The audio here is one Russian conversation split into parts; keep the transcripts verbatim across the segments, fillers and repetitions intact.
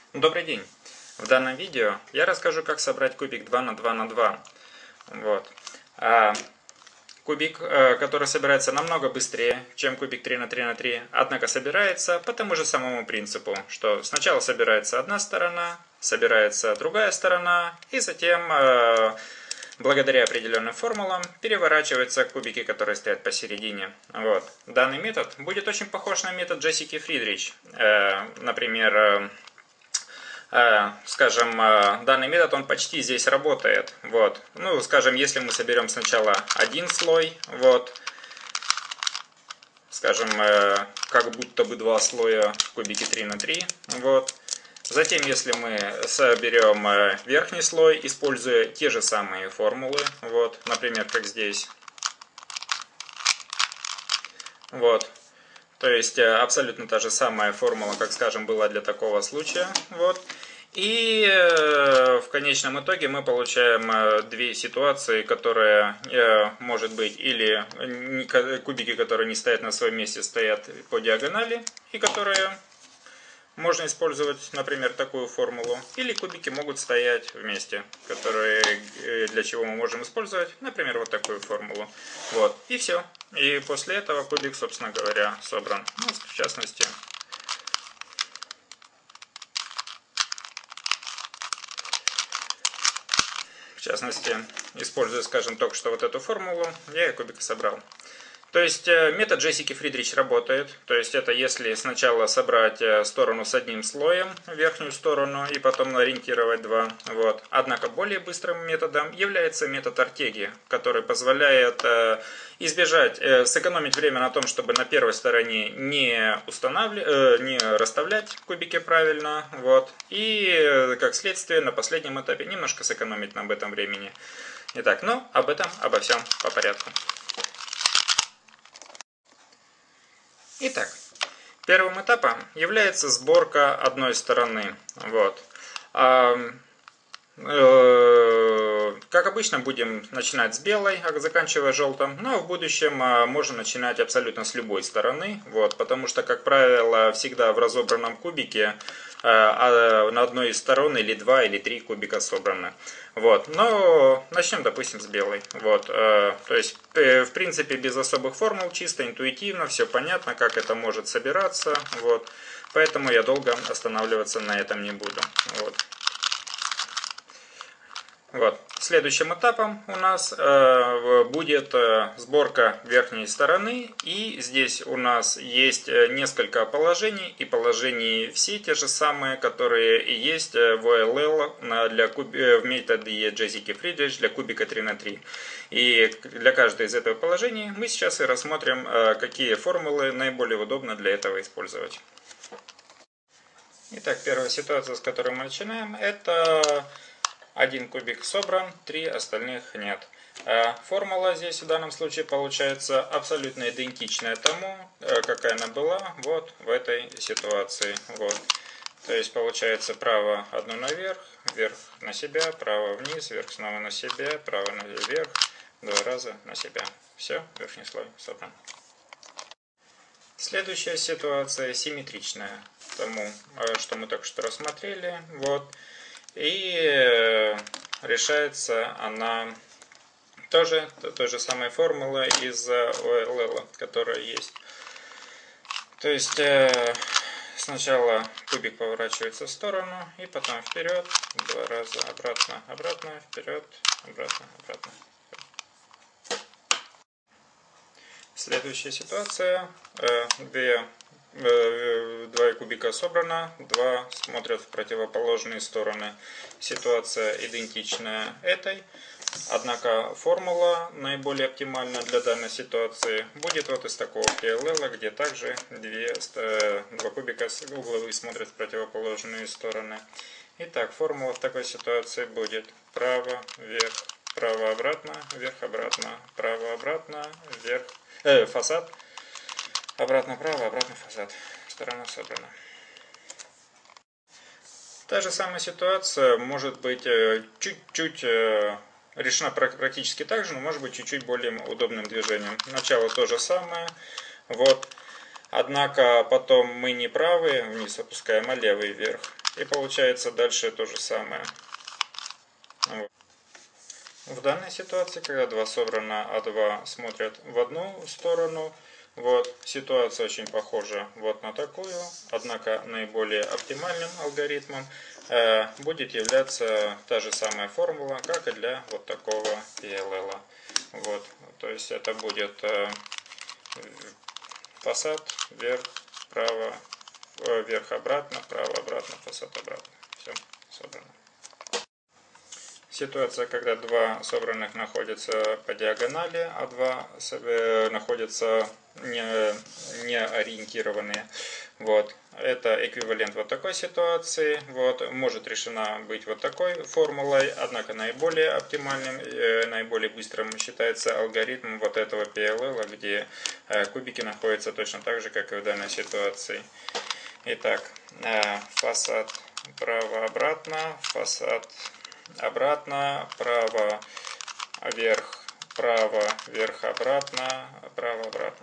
Добрый день! В данном видео я расскажу, как собрать кубик два на два на два. Вот. А кубик, который собирается намного быстрее, чем кубик три на три на три, однако собирается по тому же самому принципу, что сначала собирается одна сторона, собирается другая сторона, и затем, благодаря определенным формулам, переворачиваются кубики, которые стоят посередине. Вот. Данный метод будет очень похож на метод Джессики Фридрич. Например, скажем, данный метод, он почти здесь работает. Вот. Ну, скажем, если мы соберем сначала один слой, вот, скажем, как будто бы два слоя в кубике три на три, вот. Затем, если мы соберем верхний слой, используя те же самые формулы, вот, например, как здесь, вот. То есть абсолютно та же самая формула, как, скажем, была для такого случая. Вот. И в конечном итоге мы получаем две ситуации, которые, может быть, или кубики, которые не стоят на своем месте, стоят по диагонали, и которые можно использовать, например, такую формулу, или кубики могут стоять вместе, которые, для чего мы можем использовать, например, вот такую формулу. Вот. И все. И после этого кубик, собственно говоря, собран. Ну, в частности, в частности, используя, скажем, только что вот эту формулу, я и кубик собрал. То есть метод Джессики Фридрич работает. То есть это если сначала собрать сторону с одним слоем, верхнюю сторону, и потом ориентировать два. Вот. Однако более быстрым методом является метод Артеги, который позволяет избежать, сэкономить время на том, чтобы на первой стороне не, устанавливать, не расставлять кубики правильно. Вот. И как следствие на последнем этапе немножко сэкономить на об этом времени. Итак, ну об этом, обо всем по порядку. Итак, первым этапом является сборка одной стороны. Вот. А, э, как обычно, будем начинать с белой, заканчивая желтым. Но в будущем можно начинать абсолютно с любой стороны. Вот, потому что, как правило, всегда в разобранном кубике а на одной из сторон или два, или три кубика собраны. Вот. Но начнем, допустим, с белой. Вот. То есть, в принципе, без особых формул, чисто интуитивно, все понятно, как это может собираться. Вот. Поэтому я долго останавливаться на этом не буду. Вот. Вот. Следующим этапом у нас э, будет э, сборка верхней стороны, и здесь у нас есть несколько положений, и положений все те же самые, которые и есть в эл эл для куб... в методе Джессики Фридрич для кубика три на три. И для каждой из этого положений мы сейчас и рассмотрим, э, какие формулы наиболее удобно для этого использовать. Итак, первая ситуация, с которой мы начинаем, это один кубик собран, три остальных нет. Формула здесь в данном случае получается абсолютно идентичная тому, какая она была вот в этой ситуации. Вот. То есть получается право одно наверх, вверх на себя, право вниз, вверх снова на себя, право наверх, два раза на себя. Все, верхний слой собран. Следующая ситуация симметричная тому, что мы только что рассмотрели. Вот. И решается она тоже той же самой формулой из о эл эл, которая есть. То есть сначала кубик поворачивается в сторону, и потом вперед, два раза обратно, обратно, вперед, обратно, обратно. Следующая ситуация. Две Два кубика собрано, два смотрят в противоположные стороны. Ситуация идентичная этой, однако формула наиболее оптимальна для данной ситуации будет вот из такого пи эл эл, где также две, два кубика угловые смотрят в противоположные стороны. Итак, формула в такой ситуации будет право, вверх, право, обратно, вверх, обратно, право, обратно, вверх, э, фасад. Обратно право, обратно фасад. Сторона собрана. Та же самая ситуация может быть чуть-чуть решена практически так же, но может быть чуть-чуть более удобным движением. Начало то же самое. Вот. Однако потом мы не правый вниз опускаем, а левый вверх. И получается дальше то же самое. Вот. В данной ситуации, когда два собрано, а два смотрят в одну сторону, вот, ситуация очень похожа вот на такую, однако наиболее оптимальным алгоритмом э, будет являться та же самая формула, как и для вот такого пи эл эл. Вот, то есть это будет э, фасад вверх, вправо, э, вверх, обратно, вправо, обратно, фасад, обратно. Все, собрано. Ситуация, когда два собранных находятся по диагонали, а два находятся не, не ориентированные. Вот. Это эквивалент вот такой ситуации. Вот. Может решена быть вот такой формулой, однако наиболее оптимальным, наиболее быстрым считается алгоритм вот этого пи эл эл, где кубики находятся точно так же, как и в данной ситуации. Итак, фасад право-обратно, фасад обратно, право, вверх, право, вверх, обратно, право, обратно.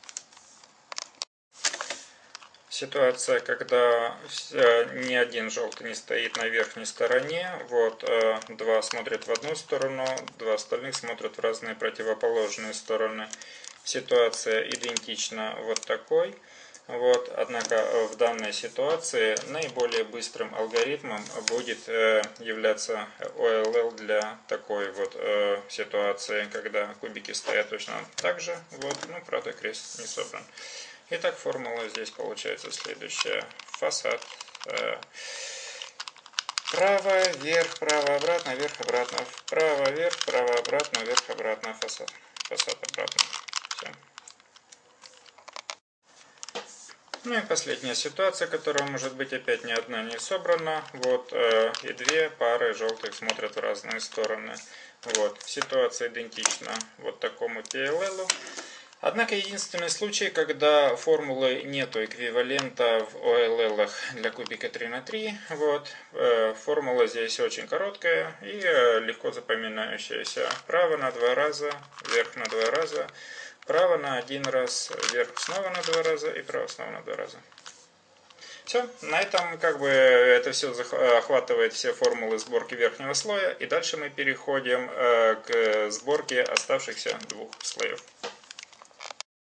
Ситуация, когда ни один желтый не стоит на верхней стороне, вот, два смотрят в одну сторону, два остальных смотрят в разные противоположные стороны. Ситуация идентична вот такой. Вот, однако в данной ситуации наиболее быстрым алгоритмом будет э, являться о эл эл для такой вот э, ситуации, когда кубики стоят точно так же, вот, ну, правда, крест не собран. Итак, формула здесь получается следующая. Фасад э, право, вверх, право, обратно, вверх, обратно, вправо, вверх, право, обратно, вверх, обратно, фасад, фасад обратно. Все. Ну и последняя ситуация, которая может быть опять ни одна не собрана. Вот, э, и две пары желтых смотрят в разные стороны. Вот, ситуация идентична вот такому пи эл эл. Однако единственный случай, когда формулы нету эквивалента в о эл эл для кубика три на три. Вот, э, формула здесь очень короткая и э, легко запоминающаяся. Право на два раза, вверх на два раза. Право на один раз, вверх снова на два раза и право снова на два раза. Все, на этом как бы это все охватывает все формулы сборки верхнего слоя. И дальше мы переходим к сборке оставшихся двух слоев.